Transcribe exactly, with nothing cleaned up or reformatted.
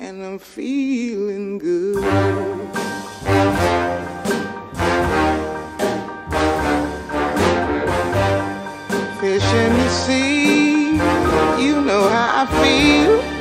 and I'm feeling good. Fish in the sea, you know how I feel.